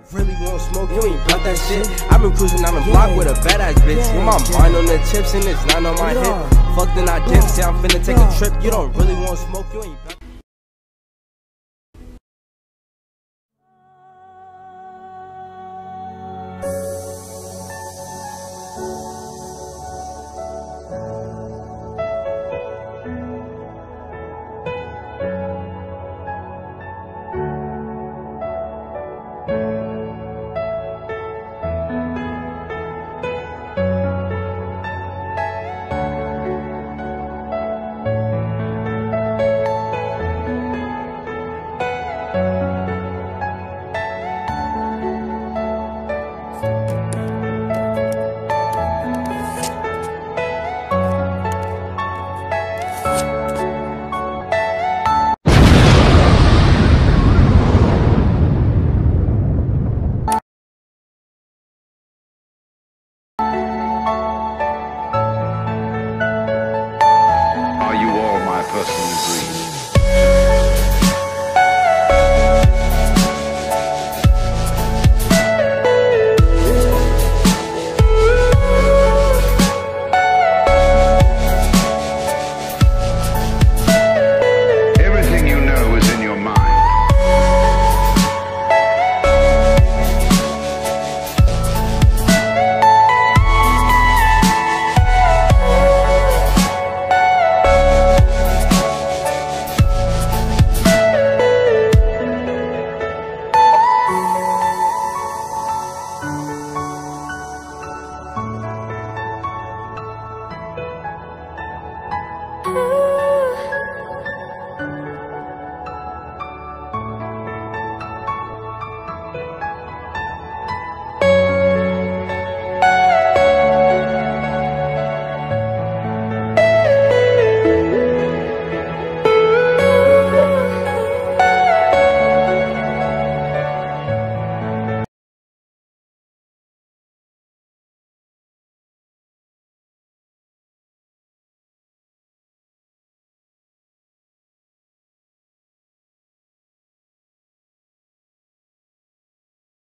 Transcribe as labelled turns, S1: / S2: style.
S1: really want smoke, you ain't bought that shit. I've been cruising down the block with a badass bitch. With my mind on the chips and it's not on my hip. Fuck then I dip, say I'm finna take a trip. You don't really want smoke, you ain't